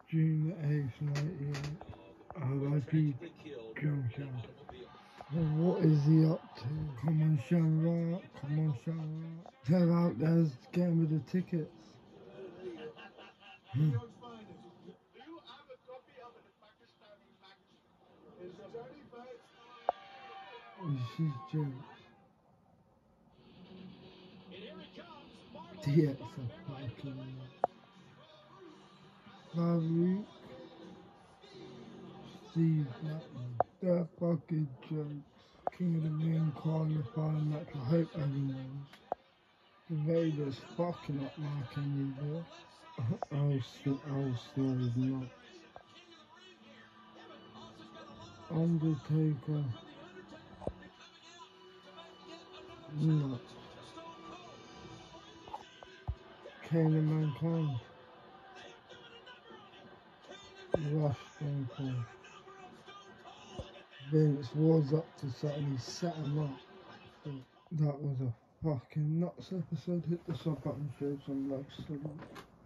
June 8th, 98. R.I.P. Junkyard. Well, what is he up to? Come on, Shamrock. Come on, Shamrock. They're out there getting with the tickets. This is June. DX are fucking Farouk, Steve Blackman. They're fucking jokes. King of the Ring qualifying match. I hope everyone knows. The Raiders fucking up Mark Henry there. Al Snow is not. Undertaker. Nuts. Kane and Mankind. Rush phone call. Vince was up to something, he set him up. But that was a fucking nuts episode. Hit the sub button, show some love.